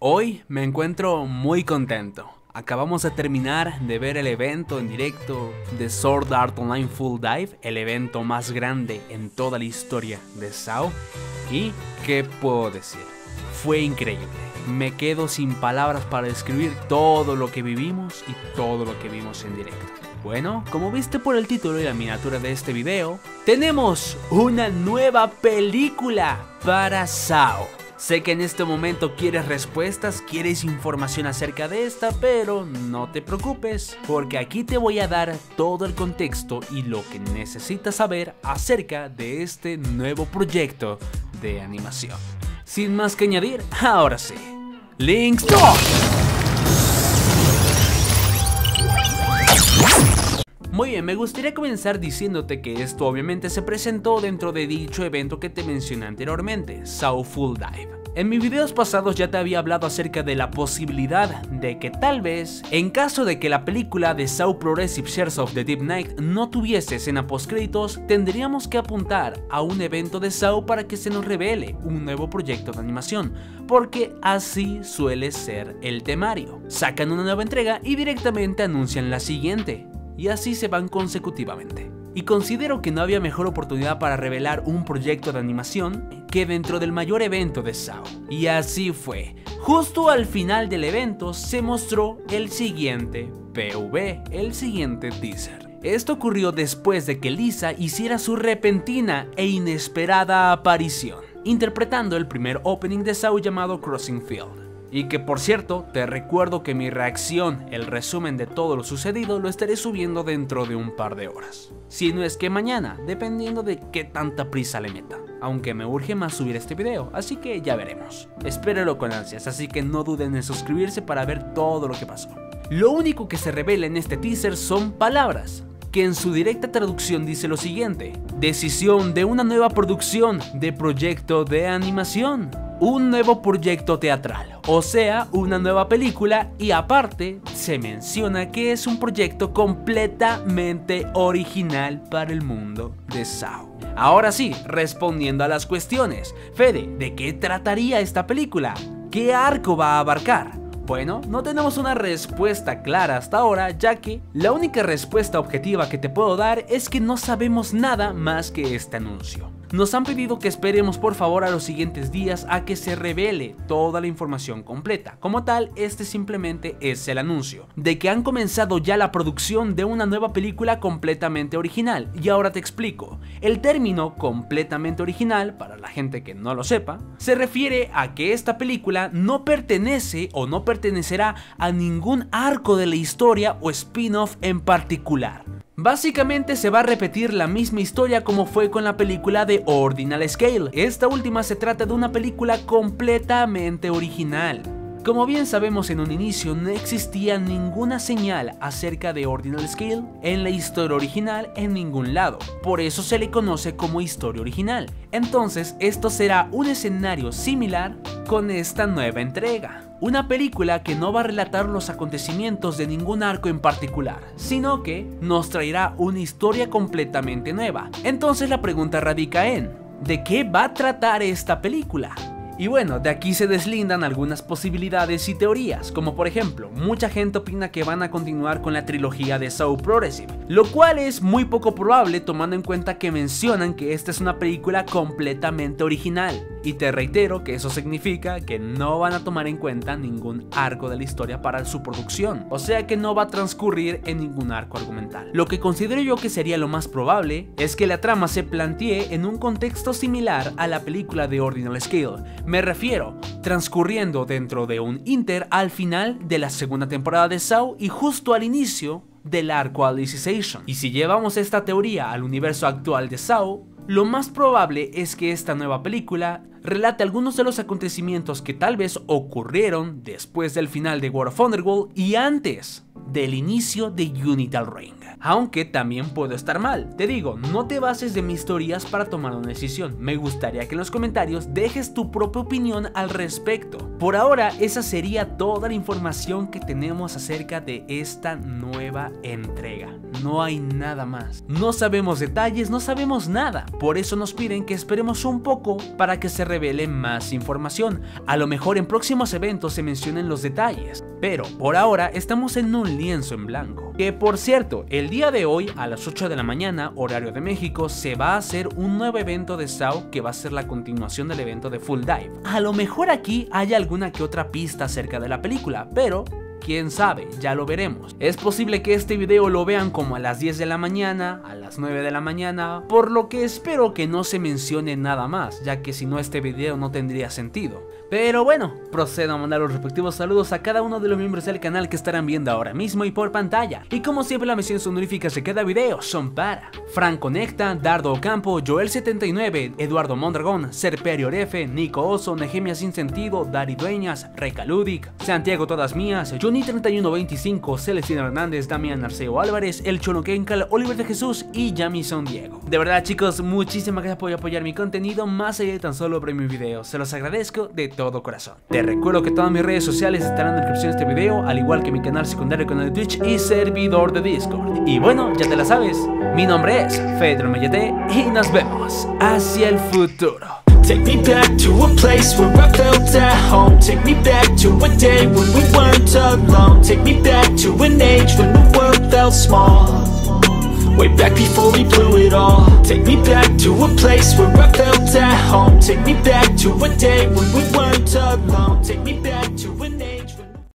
Hoy me encuentro muy contento. Acabamos de terminar de ver el evento en directo de Sword Art Online Full Dive, el evento más grande en toda la historia de SAO. Y, ¿qué puedo decir? Fue increíble. Me quedo sin palabras para describir todo lo que vivimos y todo lo que vimos en directo. Bueno, como viste por el título y la miniatura de este video, tenemos una nueva película para SAO. Sé que en este momento quieres respuestas, quieres información acerca de esta, pero no te preocupes, porque aquí te voy a dar todo el contexto y lo que necesitas saber acerca de este nuevo proyecto de animación. Sin más que añadir, ahora sí, Links Talk. Muy bien, me gustaría comenzar diciéndote que esto obviamente se presentó dentro de dicho evento que te mencioné anteriormente, SAO Full Dive. En mis videos pasados ya te había hablado acerca de la posibilidad de que tal vez, en caso de que la película de SAO Progressive Shares of the Deep Night no tuviese escena postcréditos, tendríamos que apuntar a un evento de SAO para que se nos revele un nuevo proyecto de animación, porque así suele ser el temario. Sacan una nueva entrega y directamente anuncian la siguiente. Y así se van consecutivamente. Y considero que no había mejor oportunidad para revelar un proyecto de animación que dentro del mayor evento de SAO. Y así fue. Justo al final del evento se mostró el siguiente PV, el siguiente teaser. Esto ocurrió después de que Lisa hiciera su repentina e inesperada aparición, interpretando el primer opening de SAO llamado Crossing Field. Y que por cierto, te recuerdo que mi reacción, el resumen de todo lo sucedido, lo estaré subiendo dentro de un par de horas. Si no es que mañana, dependiendo de qué tanta prisa le meta. Aunque me urge más subir este video, así que ya veremos. Espéralo con ansias, así que no duden en suscribirse para ver todo lo que pasó. Lo único que se revela en este teaser son palabras, que en su directa traducción dice lo siguiente: decisión de una nueva producción de proyecto de animación. Un nuevo proyecto teatral, o sea, una nueva película, y aparte se menciona que es un proyecto completamente original para el mundo de SAO. Ahora sí, respondiendo a las cuestiones, Fede, ¿de qué trataría esta película? ¿Qué arco va a abarcar? Bueno, no tenemos una respuesta clara hasta ahora, ya que la única respuesta objetiva que te puedo dar es que no sabemos nada más que este anuncio. Nos han pedido que esperemos por favor a los siguientes días a que se revele toda la información completa. Como tal, este simplemente es el anuncio de que han comenzado ya la producción de una nueva película completamente original. Y ahora te explico. El término completamente original, para la gente que no lo sepa, se refiere a que esta película no pertenece o no pertenecerá a ningún arco de la historia o spin-off en particular. Básicamente se va a repetir la misma historia como fue con la película de Ordinal Scale. Esta última se trata de una película completamente original. Como bien sabemos, en un inicio no existía ninguna señal acerca de Ordinal Scale en la historia original en ningún lado, por eso se le conoce como historia original. Entonces esto será un escenario similar con esta nueva entrega. Una película que no va a relatar los acontecimientos de ningún arco en particular, sino que nos traerá una historia completamente nueva. Entonces la pregunta radica en: ¿de qué va a tratar esta película? Y bueno, de aquí se deslindan algunas posibilidades y teorías, como por ejemplo, mucha gente opina que van a continuar con la trilogía de SAO Progressive, lo cual es muy poco probable tomando en cuenta que mencionan que esta es una película completamente original. Y te reitero que eso significa que no van a tomar en cuenta ningún arco de la historia para su producción, o sea que no va a transcurrir en ningún arco argumental. Lo que considero yo que sería lo más probable es que la trama se plantee en un contexto similar a la película de Ordinal Scale. Me refiero, transcurriendo dentro de un inter al final de la segunda temporada de SAO y justo al inicio del arco Alicization. Y si llevamos esta teoría al universo actual de SAO, lo más probable es que esta nueva película relate algunos de los acontecimientos que tal vez ocurrieron después del final de War of Underworld y antes del inicio de Unital Ring. Aunque también puedo estar mal. Te digo, no te bases de mis teorías para tomar una decisión. Me gustaría que en los comentarios dejes tu propia opinión al respecto. Por ahora, esa sería toda la información que tenemos acerca de esta nueva entrega. No hay nada más. No sabemos detalles, no sabemos nada. Por eso nos piden que esperemos un poco para que se revele más información. A lo mejor en próximos eventos se mencionen los detalles, pero por ahora estamos en un lienzo en blanco. Que por cierto, el día de hoy a las 8 de la mañana, horario de México, se va a hacer un nuevo evento de SAO que va a ser la continuación del evento de Full Dive. A lo mejor aquí hay alguna que otra pista acerca de la película, pero quién sabe, ya lo veremos. Es posible que este video lo vean como a las 10 de la mañana, a las 9 de la mañana, por lo que espero que no se mencione nada más, ya que si no este video no tendría sentido. Pero bueno, procedo a mandar los respectivos saludos a cada uno de los miembros del canal que estarán viendo ahora mismo y por pantalla. Y como siempre, las menciones honoríficas de cada video son para Fran Conecta, Dardo Ocampo, Joel79, Eduardo Mondragón, Serperio F, Nico Oso, Nehemia Sin Sentido, Dari Dueñas, Recaludic, Santiago Todas Mías, Johnny3125, Celestina Hernández, Damián Arceo Álvarez, El Chono Kenkal, Oliver de Jesús y Jamison Diego. De verdad chicos, muchísimas gracias por apoyar mi contenido más allá de tan solo ver mis videos. Se los agradezco de todo corazón. Te recuerdo que todas mis redes sociales estarán en la descripción de este video, al igual que mi canal secundario, canal de Twitch y servidor de Discord. Y bueno, ya te la sabes, mi nombre es Fedro Mayete y nos vemos hacia el futuro. Take me back to a place where I felt at home. Take me back to a day when we weren't alone. Take me back to an age when the world felt small. Way back before we blew it all. Take me back to a place where I felt at home. Take me back to a day when we weren't alone. Take me